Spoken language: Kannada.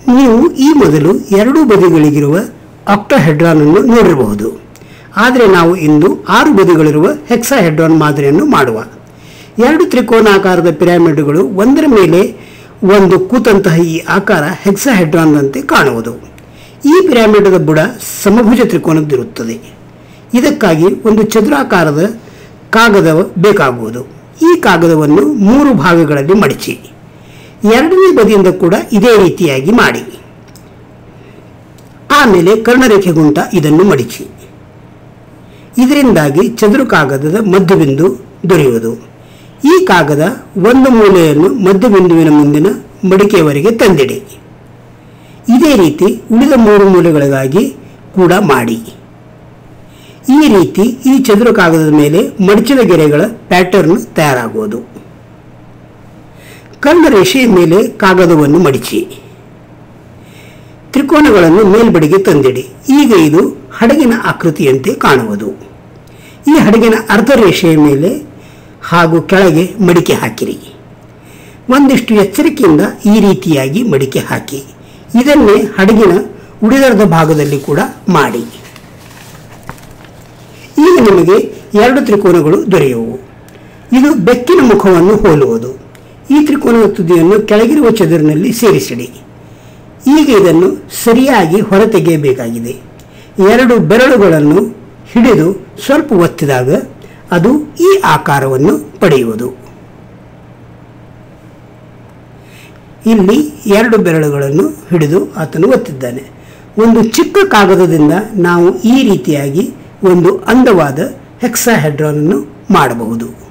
ನೀವು ಈ ಮೊದಲು ಎರಡೂ ಬದಿಗಳಿಗಿರುವ ಆಕ್ಟಾಹೆಡ್ರಾನ್ ಅನ್ನು ನೋಡಿರಬಹುದು. ಆದರೆ ನಾವು ಇಂದು 6 ಬದಿಗಳಿರುವ ಹೆಕ್ಸಾಹೆಡ್ರಾನ್ ಮಾದರಿಯನ್ನು ಮಾಡುವ. 2 ತ್ರಿಕೋನಾಕಾರದ ಪಿರಮಿಡ್ಗಳು ಒಂದರ ಮೇಲೆ ಒಂದು ಕೂತಂತಹ ಈ ಆಕಾರ ಹೆಕ್ಸಾಹೆಡ್ರಾನ್ನಂತೆ ಕಾಣುವುದು. ಈ ಪಿರಮಿಡ್ನ ಬುಡ ಸಮಭುಜ ತ್ರಿಕೋನದ್ದಿರುತ್ತದೆ. ಇದಕ್ಕಾಗಿ ಒಂದು ಚದುರಾಕಾರದ ಕಾಗದ ಬೇಕಾಗುವುದು. ಈ ಕಾಗದವನ್ನು 3 ಭಾಗಗಳಲ್ಲಿ ಮಡಚಿ. ಎರಡನೇ ಬದಿಯಿಂದ ಕೂಡ ಇದೇ ರೀತಿಯಾಗಿ ಮಾಡಿ. ಆಮೇಲೆ ಕರ್ಣರೇಖೆಗುಂಟ ಇದನ್ನು ಮಡಿಚಿ. ಇದರಿಂದಾಗಿ ಚದುರು ಕಾಗದದ ಮಧ್ಯಬಿಂದು ದೊರೆಯುವುದು. ಈ ಕಾಗದ ಒಂದು ಮೂಲೆಯನ್ನು ಮಧ್ಯಬಿಂದುವಿನ ಮುಂದಿನ ಮಡಿಕೆಯವರೆಗೆ ತಂದಿಡಿ. ಇದೇ ರೀತಿ ಉಳಿದ 3 ಮೂಲೆಗಳಿಗಾಗಿ ಕೂಡ ಮಾಡಿ. ಈ ರೀತಿ ಈ ಚದುರು ಕಾಗದದ ಮೇಲೆ ಮಡಚಿದ ಗೆರೆಗಳ ಪ್ಯಾಟರ್ನ್ ತಯಾರಾಗುವುದು. ಕರ್ಣರೇಷೆಯ ಮೇಲೆ ಕಾಗದವನ್ನು ಮಡಿಚಿ. ತ್ರಿಕೋನಗಳನ್ನು ಮೇಲ್ಬಡಿಗೆ ತಂದಿಡಿ. ಈಗ ಇದು ಹಡಗಿನ ಆಕೃತಿಯಂತೆ ಕಾಣುವುದು. ಈ ಹಡಗಿನ ಅರ್ಧ ರೇಷೆಯ ಮೇಲೆ ಹಾಗೂ ಕೆಳಗೆ ಮಡಿಕೆ ಹಾಕಿರಿ. ಒಂದಿಷ್ಟು ಎಚ್ಚರಿಕೆಯಿಂದ ಈ ರೀತಿಯಾಗಿ ಮಡಿಕೆ ಹಾಕಿ. ಇದನ್ನೇ ಹಡಗಿನ ಉಳಿದರ್ಧ ಭಾಗದಲ್ಲಿ ಕೂಡ ಮಾಡಿ. ಈಗ ನಿಮಗೆ 2 ತ್ರಿಕೋನಗಳು ದೊರೆಯುವು. ಇದು ಬೆಕ್ಕಿನ ಮುಖವನ್ನು ಹೋಲುವುದು. ಈ ತ್ರಿಕೋನದ ತುದಿಯನ್ನು ಕೆಳಗಿರುವ ಚದುರಿನಲ್ಲಿ ಸೇರಿಸಿಡಿ. ಈಗ ಇದನ್ನು ಸರಿಯಾಗಿ ಹೊರತೆಗೆಯಬೇಕಾಗಿದೆ. 2 ಬೆರಳುಗಳನ್ನು ಹಿಡಿದು ಸ್ವಲ್ಪ ಒತ್ತಿದಾಗ ಅದು ಈ ಆಕಾರವನ್ನು ಪಡೆಯುವುದು. ಇಲ್ಲಿ 2 ಬೆರಳುಗಳನ್ನು ಹಿಡಿದು ಆತನು ಒತ್ತಿದ್ದಾನೆ. ಒಂದು ಚಿಕ್ಕ ಕಾಗದದಿಂದ ನಾವು ಈ ರೀತಿಯಾಗಿ ಒಂದು ಅಂದವಾದ ಹೆಕ್ಸಾಹೆಡ್ರಾನ್ ಅನ್ನು ಮಾಡಬಹುದು.